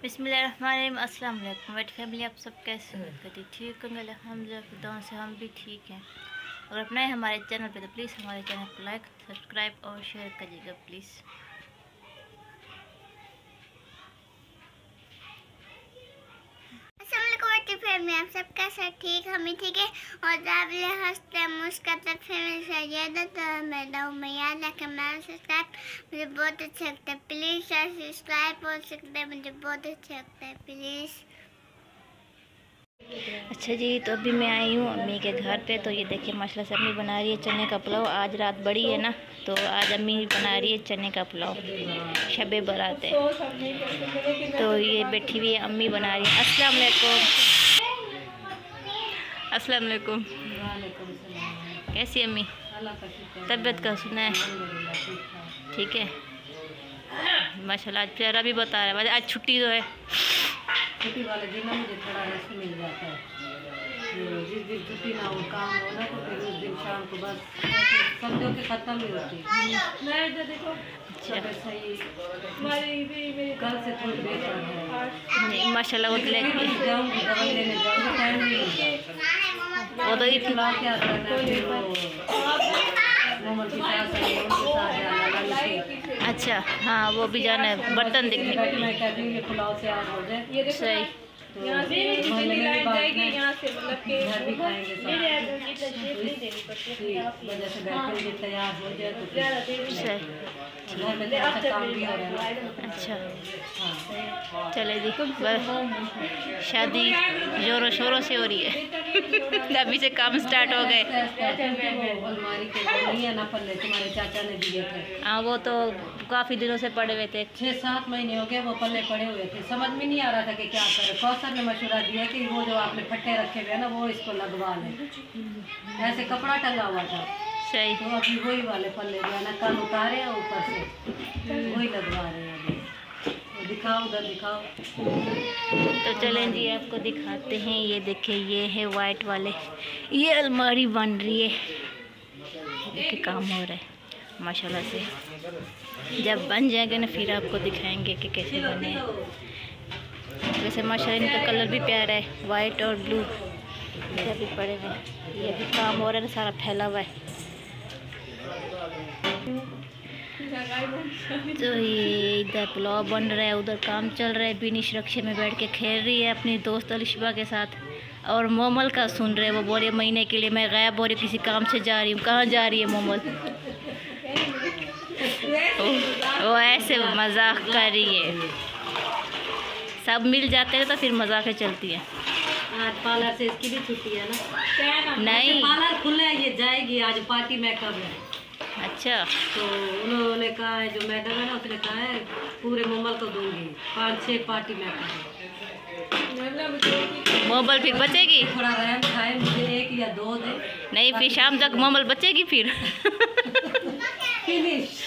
बिस्मिल्लाहिर्रहमानिर्रहीम। अस्सलाम वालेकुम वेट फैमिली, आप सब कैसे हो? कहती ठीक होंगे अल्हम्दुलिल्लाह से हम भी ठीक हैं। अगर आप नए हमारे चैनल पे तो प्लीज़ हमारे चैनल को लाइक सब्सक्राइब और शेयर करिएगा प्लीज़। फैमिली आप सब कैसे ठीक, हम ही ठीक है। और दावले हंसते मुस्कुराते फैमिली से ज़्यादा तो मैडम में याद रखें मेरा सब्सक्राइब मुझे बहुत अच्छा लगता है। प्लीज़ सब्सक्राइब हो सकते हैं, मुझे बहुत अच्छा लगता है प्लीज़। अच्छा जी, तो अभी मैं आई हूँ अम्मी के घर पे। तो ये देखिए माशाल्लाह से अम्मी बना रही है चने का पुलाव। आज रात बड़ी है ना, तो आज अम्मी बना रही है चने का पुलाव, शबे बारात है। तो ये बैठी हुई है अम्मी बना रही है। अस्सलाम वालेकुम। अस्सलाम वालेकुम। कैसी अम्मी? तबीयत का सुना है? ठीक है माशाल्लाह। आज प्यारा भी बता रहा है आज छुट्टी तो है। छुट्टी वाले दिन मुझे थोड़ा रेस्ट मिल जाता है। जिस दिन छुट्टी ना हो काम हो ना तो फिर उस दिन शाम को बस समझो कि खत्म ही होती है। देखो सही कल से थोड़ी बेहतर है माशाल्लाह। वो लेके जाऊँगी दवाई लेने जाऊँगी, टाइम नहीं होता। वो तो इतना क्या करना अच्छा हाँ, वो भी जाना है बर्तन देखने के लिए। पुलाव से आज हो जाए सही। यहाँ से यहाँ से मतलब कि घर भी खाएंगे वजह से बैठे तैयार हो जाए तो घर में काम भी हो रहा है। अच्छा चले जी, शादी जोरों शोरों से हो रही है। अभी से काम स्टार्ट हो गए। अलमारी के नहीं है ना पल्ले, तुम्हारे चाचा ने दिए थे। हाँ वो तो काफ़ी दिनों से पड़े हुए थे, 6-7 महीने हो गए वो पल्ले पड़े हुए थे। समझ में नहीं आ रहा था कि क्या करें। कौसर ने मशवरा दिया कि वो जो आपने फट्टे रखे हुए हैं ना वो इसको लगवा लें। ऐसे कपड़ा टंगा हुआ था। सही। तो अभी वही वाले पल्ले जो है ना कल उतारे हैं ऊपर से वही लगवा रहे हैं अभी। तो दिखाओ उधर दिखाओ। तो चलें जी आपको दिखाते हैं। ये देखिए ये है वाइट वाले, ये अलमारी बन रही है, देखिए काम हो रहा है माशाल्लाह से। जब बन जाएगा ना फिर आपको दिखाएंगे कि कैसे बने। वैसे माशाल्लाह इनका कलर भी प्यारा है, वाइट और ब्लू। ये अभी पड़े हुए हैं, ये भी काम हो रहा है, सारा फैला हुआ है। तो ये इधर पुलाव बन रहा है, उधर काम चल रहा है। बिनिश रक्षे में बैठ के खेल रही है अपनी दोस्त अलिशबा के साथ। और मोमल का सुन रहे हैं, वो बोले महीने के लिए मैं गायब हो रही हूँ, किसी काम से जा रही हूँ। कहाँ जा रही है मोमल? वो ऐसे मजाक कर रही है। सब मिल जाते हैं तो फिर मजाक चलती है। आज पार्लर से इसकी भी छुट्टी है ना? नहीं पार्लर खुला है, ये जाएगी आज पार्टी मेकअप है। अच्छा तो उन्होंने कहा है जो मैडम है ना उसने कहा है पूरे मोमल को दूंगी 5-6 पार्टी मेकअप। मोमल फिर बचेगी? थोड़ा रहम खाए, मुझे 1 या 2 दे। नहीं फिर शाम तक मोमल बचेगी फिर। फिनिश।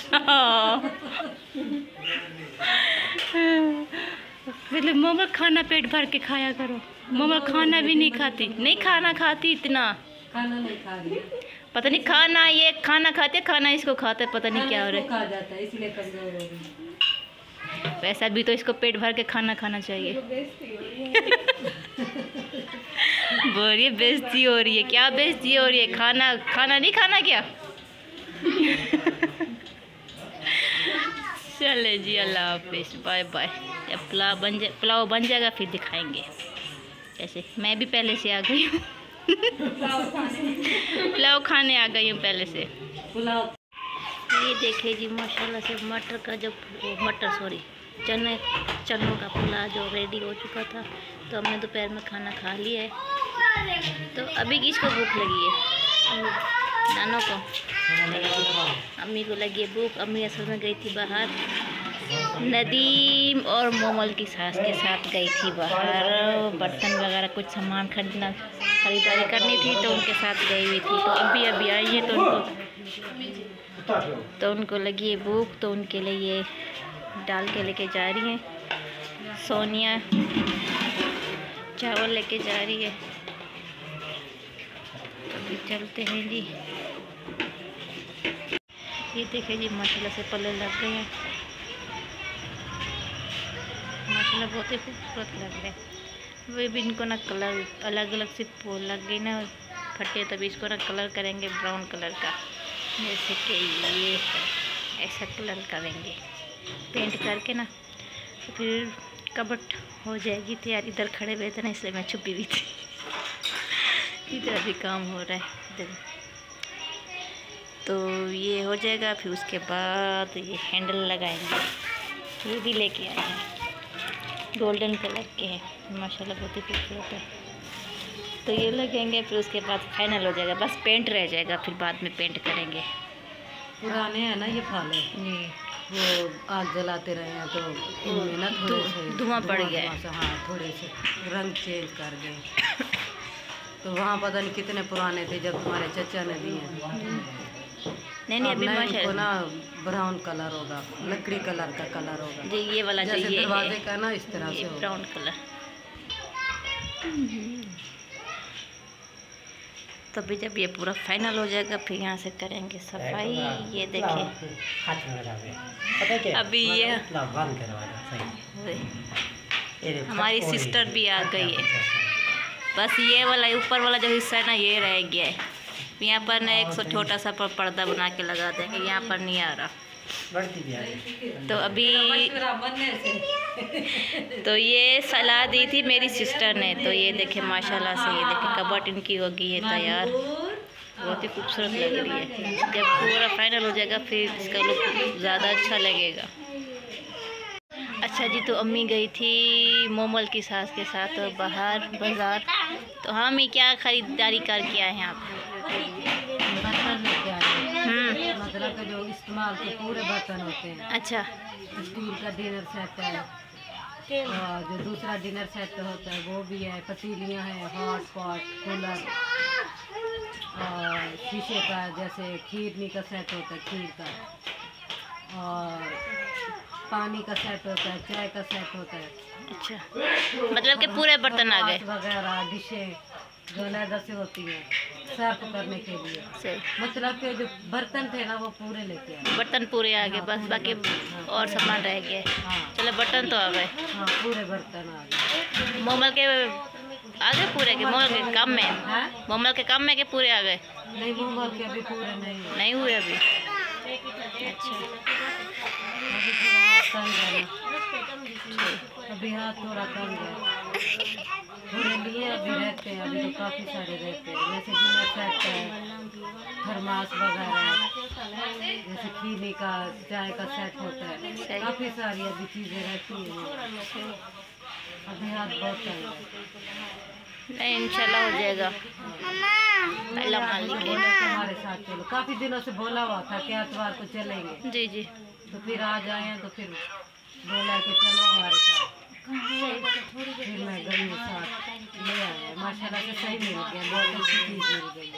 मतलब मोमल खाना पेट भर के खाया करो। मोमल खाना भी नहीं खाती, नहीं खाना खाती इतना। खाना नहीं खा रही, पता नहीं खाना ये खाना खाते हैं, खाना इसको खाते हैं, पता नहीं क्या हो रहा है। खा जाता है इसलिए कमजोर हो रही। वैसा भी तो इसको पेट भर के खाना खाना चाहिए। बोल रही है बेइज्जती हो रही है। क्या बेइज्जती हो रही है? खाना खाना नहीं खाना क्या? चले जी, अल्लाह हाफिज़, बाय बाय। जब पुलाव बन जाएगा फिर दिखाएंगे कैसे। मैं भी पहले से आ गई हूँ। पुलाव खाने आ गई हूँ पहले से। पुलाव ये देखिए जी माशाल्लाह से मटर का जो चनों का पुलाव जो रेडी हो चुका था। तो हमने दोपहर में खाना खा लिया है। तो अभी किसको भूख लगी है? नानों को, अम्मी को लगी है भूख। अम्मी असल में गई थी बाहर, नदीम और मोमल की सास के साथ गई थी बाहर। बर्तन वगैरह कुछ सामान खरीदारी करनी थी तो उनके साथ गई हुई थी। तो अभी आई है तो उनको लगी है भूख, तो उनके लिए ये डाल के लेके जा रही हैं। सोनिया चावल लेके जा रही है। अभी चलते हैं जी। ये देखिए जी माशाल्लाह से पल्ले लग गए हैं। माशाल्लाह बहुत ही खूबसूरत लग रहे हैं। वे भी इनको ना कलर अलग अलग से फूल लग गई ना फटे, तभी इसको ना कलर करेंगे ब्राउन कलर का, जैसे कि ये है, ऐसा कलर करेंगे पेंट करके ना, तो फिर कबट हो जाएगी तैयार। इधर खड़े हुए थे ना इसलिए मैं छुपी हुई थी। इधर अभी काम हो रहा है इधर, तो ये हो जाएगा। फिर उसके बाद ये हैंडल लगाएंगे, ये भी लेके आए हैं, गोल्डन कलर के हैं माशाल्लाह, बहुत ही खूबसूरत है। तो ये लगेंगे, फिर उसके बाद फाइनल हो जाएगा, बस पेंट रह जाएगा, फिर बाद में पेंट करेंगे। पुराने हैं ना ये फाले, वो आग जलाते रहे हैं तो इनमें ना थोड़े से धुआं पड़ गया है। हाँ, थोड़े से रंग चेंज कर गए। तो वहाँ पता नहीं कितने पुराने थे जब हमारे चचा ने दिए। नहीं अभी माशाल्लाह ना ब्राउन कलर होगा, लकड़ी कलर का कलर होगा जी, ये वाला जो ये दरवाजे का ना इस तरह से ब्राउन कलर। तभी जब ये पूरा फाइनल हो जाएगा फिर यहाँ से करेंगे सफाई। ये देखिए अभी ये हमारी सिस्टर भी आ गई है। बस ये वाला ऊपर वाला जो हिस्सा है ना ये रह गया है, यहाँ पर ना एक छोटा सा पर्दा बना के लगा देंगे, यहाँ पर नहीं आ रहा। तो अभी तो ये सलाह दी थी मेरी सिस्टर ने, तो ये देखे माशाल्लाह से, ये देखे कबट इनकी हो गई है तैयार, बहुत ही खूबसूरत लग रही है। जब पूरा फाइनल हो जाएगा फिर इसका लुक ज़्यादा अच्छा लगेगा। अच्छा जी, तो अम्मी गई थी मोमल की सास के साथ बाहर बाज़ार, तो हम ही क्या ख़रीदारी करके आए हैं आप? मतलब के जो इस्तेमाल के पूरे बर्तन होते हैं। अच्छा, स्टील का डिनर सेट है, और जो दूसरा डिनर सेट होता है वो भी है, पतीलियाँ हैं, हॉट पॉट, कूलर, और शीशे का जैसे खीरनी का सेट होता है, खीर का, और पानी का सेट होता है, चाय का सेट होता है। अच्छा, मतलब कि पूरे बर्तन आ गए वगैरह, डिशें जो अलग से होती है सर्व करने के लिए। मतलब के जो बर्तन थे ना वो पूरे लेके आए, बर्तन पूरे आ गए, बस बाकी और सामान रह गया। हाँ, चलो बर्तन तो आ गए। हाँ, पूरे बर्तन आ गए। मोमल के आगे पूरे के, मोमल के कम में, मोमल के कम में के पूरे आ गए? नहीं, मोमल के अभी पूरे नहीं हुए अभी। अच्छा, अभी थोड़ा कम है, अभी हाथ थोड़ा कम है, थोड़े लिए अभी रहते हैं, अभी तो काफ़ी सारे रहते हैं, जैसे डिनर सेट है, थर्मास वगैरह, जैसे खीरनी का, चाय का सेट होता है, काफ़ी सारी अभी चीज़ें रहती हैं। अभी हाथ बहुत कम है, नहीं इंशाल्लाह हो जाएगा। अल्लाह मालिक है। हमारे साथ चलो, काफ़ी दिनों से बोला हुआ था कि एतवार को चलेंगे। जी जी, तो फिर आ जाए, तो फिर बोला कि चलो हमारे साथ, फिर मैं गई साथ ले आया। माशाल्लाह से सही मिल गया, बहुत अच्छी चीज़ मिल गई।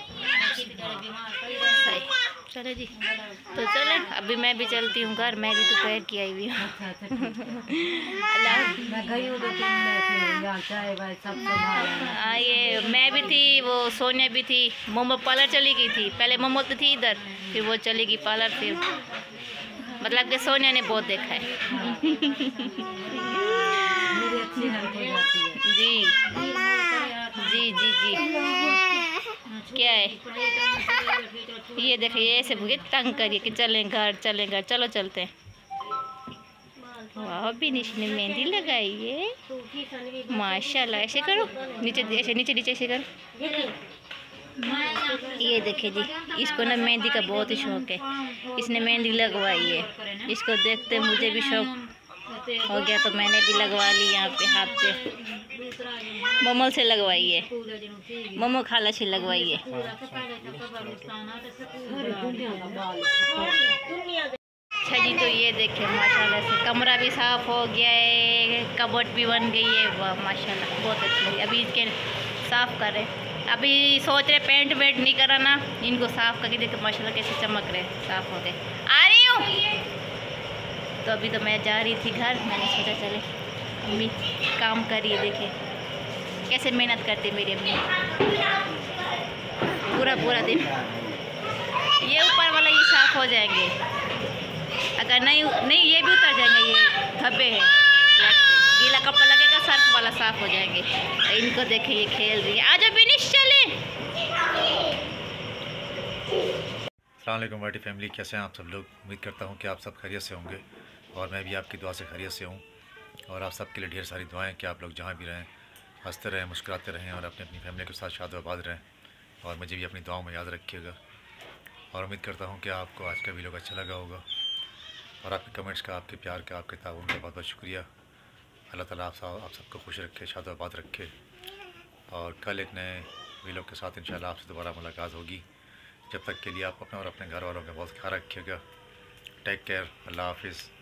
सही, चलो जी, तो चले अभी मैं भी चलती हूँ घर, मैं भी दोपहर की आई हुई हूँ। अल्लाह, मैं गई हूँ तो यहाँ चाय वाय सब संभाला। हाँ, ये मैं भी थी, वो सोनिया भी थी, मोमो पार्लर चली गई थी, पहले मोमो तो थी इधर, फिर वो चली गई पार्लर, फिर मतलब कि सोनिया ने बहुत देखा है। मेरी अच्छी हेल्प हो जाती है। जी जी जी जी, क्या है ये देखिए, ऐसे भूखे तंग करिए कि चलें घर, चलो चलते हैं। वाह, बिनिश ने मेहंदी लगाई है माशाल्लाह। ऐसे करो, नीचे ऐसे, नीचे ऐसे करो। ये देखिए जी, इसको ना मेहंदी का बहुत ही शौक है, इसने मेहंदी लगवाई है, इसको देखते मुझे भी शौक हो गया, तो मैंने भी लगवा ली यहाँ पे हाथ पे। मोमो से लगवाई है, मोमो खाला से लगवाई है। अच्छा जी, तो ये देखें माशाल्लाह से कमरा भी साफ़ हो गया है, कबर्ड भी बन गई है। वाह माशाल्लाह, बहुत अच्छी लगी। अभी इसके साफ़ कर रहे, अभी सोच रहे पेंट वेंट नहीं कराना, इनको साफ़ करके देखो माशाल्लाह कैसे चमक रहे, साफ़ हो गए। आ रही हूँ, तो अभी तो मैं जा रही थी घर, मैंने सोचा चले अम्मी काम करिए, देखे कैसे मेहनत करती मेरी अम्मी, पूरा दिन। ये ऊपर वाला ये साफ़ हो जाएंगे, अगर नहीं ये भी उतर जाएंगे, ये धब्बे हैं। गीला कपड़ा लगेगा सर्फ वाला साफ हो जाएंगे। इनको देखे ये खेल रही है। आजा बिनिश चले। अस्सलाम वालेकुम वाइटी फैमिली, कैसे हैं आप सब लोग। उम्मीद करता हूं कि आप सब खैरियत से होंगे और मैं भी आपकी दुआ से खैरियत से हूं। और आप सब के लिए ढेर सारी दुआएं कि आप लोग जहां भी रहें हंसते रहें, मुस्कुराते रहें और अपनी अपनी फैमिली के साथ शाद आबाद रहें। और मुझे भी अपनी दुआओं में याद रखिएगा। और उम्मीद करता हूँ कि आपको आज का वीडियो अच्छा लगा होगा और आपके कमेंट्स का, आपके प्यार का, आपके ताउन का बहुत बहुत शुक्रिया। अल्लाह ताला आप सबको खुश रखे, शाद आबाद रखे। और कल एक नए वीडियो के साथ इंशाल्लाह आपसे दोबारा मुलाकात होगी। जब तक के लिए आप अपने और अपने घर वालों का बहुत ख्याल रखिएगा। टेक केयर, अल्लाह हाफिज़।